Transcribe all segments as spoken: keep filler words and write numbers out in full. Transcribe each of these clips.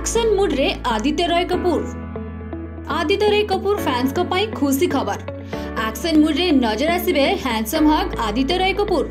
Action mood रे Aditya Roy Kapoor. Aditya Roy Kapoor fans को पाई खुशी खबर। एक्शन मूड रे नजर आसिबे handsome hunk Aditya Roy Kapoor.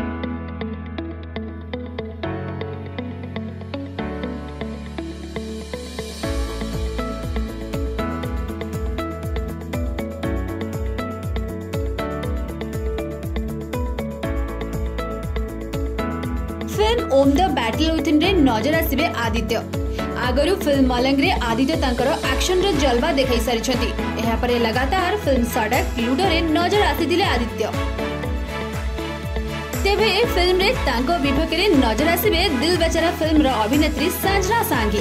Film Om the battle within रे नजर आसिबे आदित्य। आगरु फिल्म मलंग रे आदित्य तांकर एक्शन रे जलवा देखाई सारिछंती। एहा परे लगातार फिल्म सड़क लूडो रे नजर आसीथिले आदित्य। तेबे ए फिल्म रे तांको विभाग रे नजर आसिबे दिल बेचारा फिल्म रो अभिनेत्री संजना सांगी।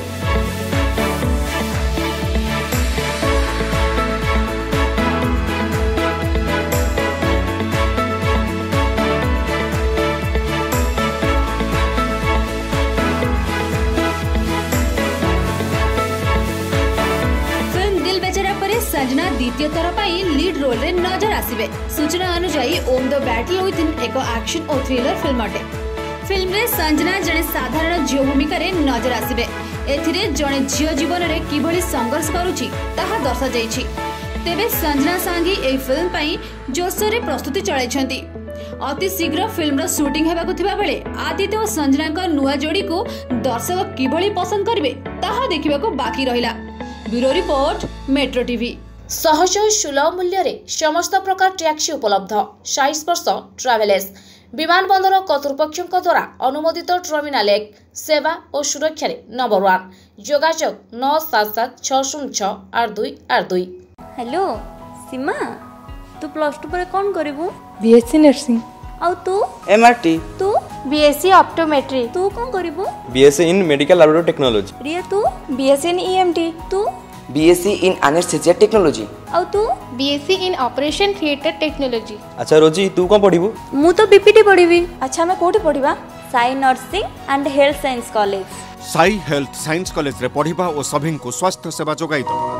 संजना द्वितीय थर पाई लीड रोल रे नजर आसिबे। सूचना अनुसार ओम द बैटल विथिन एक एक्शन और थ्रिलर फिल्म अटे। फिल्म रे संजना जने साधारण झियो भूमिका रे नजर आसिबे। एथिरे जने झियो जीवन रे किभली संघर्ष करूची ताहा दर्शा जायछि। तेबे संजना सांगी ए फिल्म पाई जोशरे प्रस्तुति चलाइछंती। अति शीघ्र फिल्म रो शूटिंग हेबाकु थिबा बेले आदित्य और संजना का नुआ जोड़ी को दर्शक किभली पसंद करबे ताहा देखिबाकू बाकी रहिला। Bureau report metro TV. सहज सुलभ मूल्य रे समस्त प्रकार टैक्सी उपलब्ध। साइज वर्ष ट्रावेल्स विमान बंदर कर्तृपक्षों द्वारा अनुमोदित टर्मिनाल एक सेवा और सुरक्षा रे नंबर वन। जोगाजोग नौ सात सात छह शून्य छह आठ दुई आठ दुई। हेलो सीमा, तू प्लस टू पर कौन करिवु? BSc nursing. और तू? एमआरटी। तू? BSc optometry. तू कौन करिवु? BSc in medical laboratory technology. Riya तू? BSc in EMT. तू? BSc in anaesthesia technology. और तू? BSc in operation theatre technology. अच्छा रोजी, तू कौन पढ़िबु? मु तो बीपीटी पढ़िबी। अच्छा मैं कोठी पढ़िबा? Sai nursing and health science college. Sai health science college रे पढ़िबा और सभी को स्वास्थ्य सेवा जोगाई दो।